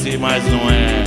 parece, mas não é.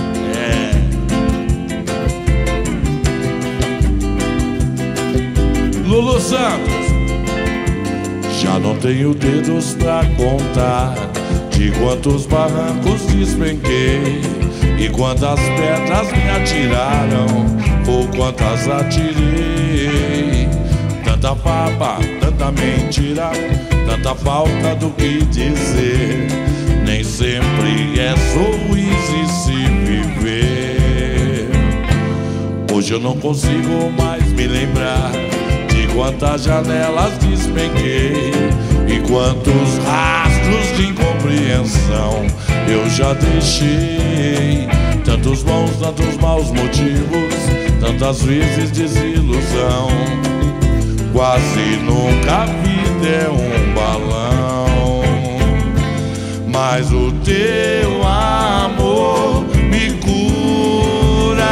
Lulu Santos. Já não tenho dedos pra contar de quantos barrancos despenquei e quantas pedras me atiraram ou quantas atirei. Tanta farpa, tanta mentira, tanta falta do que dizer. Nem sempre é sorriso se viver. Hoje eu não consigo mais me lembrar de quantas janelas despenquei e quantos rastros de incompreensão eu já deixei. Tantos bons, tantos maus motivos, tantas vezes desilusão. Quase nunca a vida é um balão, mas o teu amor me cura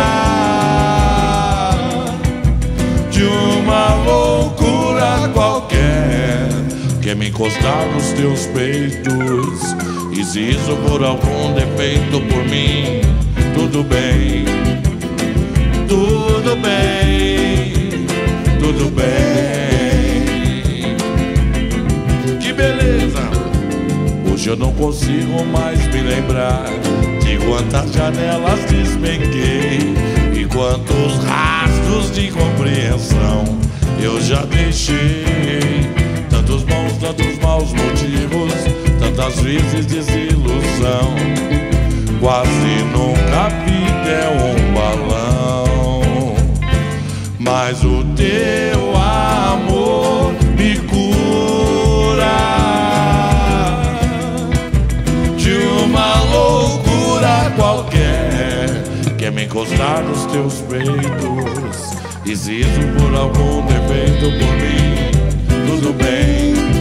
de uma loucura qualquer. Quer me encostar nos teus peitos e se isso por algum defeito por mim, tudo bem, tudo bem, tudo bem. Que beleza! Hoje eu não consigo mais me lembrar de quantas janelas despenquei e quantos rastros de incompreensão eu já deixei. Tantos bons, tantos maus motivos, tantas vezes desilusão. Quase nunca a vida é um balão, mas o teu amor me cura de uma loucura qualquer. Quer me encostar nos teus peitos e se isso por algum defeito por mim, tudo bem,